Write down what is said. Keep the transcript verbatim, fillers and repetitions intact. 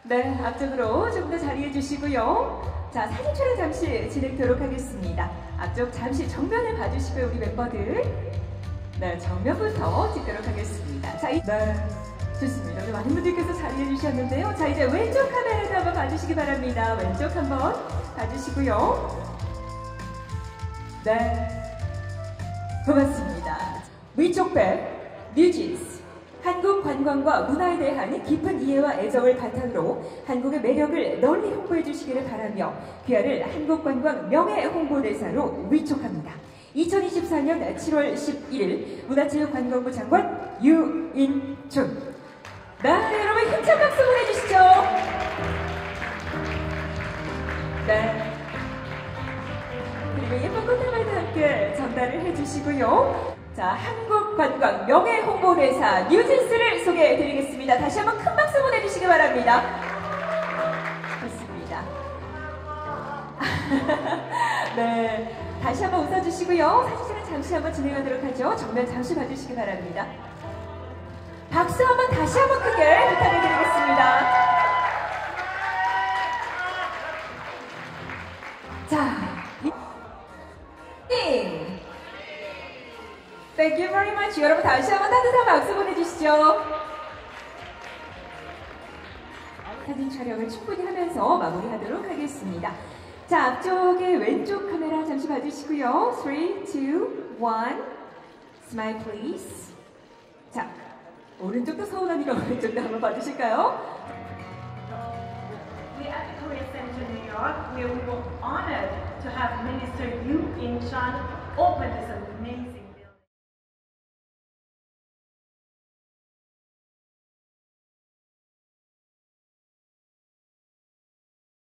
네, 앞쪽으로 좀 더 자리해 주시고요. 자, 사진 촬영 잠시 진행하도록 하겠습니다. 앞쪽 잠시 정면을 봐주시고요, 우리 멤버들. 네, 정면부터 찍도록 하겠습니다. 자, 이... 네, 좋습니다. 우리 많은 분들께서 자리해 주셨는데요. 자, 이제 왼쪽 카메라도 한번 봐주시기 바랍니다. 왼쪽 한번 봐주시고요. 네, 고맙습니다. 위쪽 백, 뉴진스. 한국 관광과 문화에 대한 깊은 이해와 애정을 바탕으로 한국의 매력을 널리 홍보해 주시기를 바라며 귀하를 한국관광 명예 홍보대사로 위촉합니다. 이천이십사 년 칠월 십일일 문화체육관광부 장관 유인준. 네, 여러분 힘찬 박수 보내주시죠. 네. 그리고 예쁜 꽃들과도 함께 전달을 해주시고요. 자, 한국관광 명예홍보대사 뉴진스를 소개해드리겠습니다. 다시 한번 큰 박수 보내주시기 바랍니다. 좋습니다. 네, 다시 한번 웃어주시고요. 사진을 잠시 한번 진행하도록 하죠. 정면 잠시 봐주시기 바랍니다. 박수 한번 다시 한번 크게 부탁드리겠습니다. 자, 띵! Thank you very much. 여러분 다시 한번 따뜻한 박수 보내주시죠. 사진 촬영을 충분히 하면서 마무리하도록 하겠습니다. 자, 앞쪽에 왼쪽 카메라 잠시 봐주시고요. three, two, one. Smile please. 자, 오른쪽도 서운하니까 오른쪽도 한번 봐주실까요? We at the Korea Center New York, where we were honored to have Minister Yoo In-chun open this event.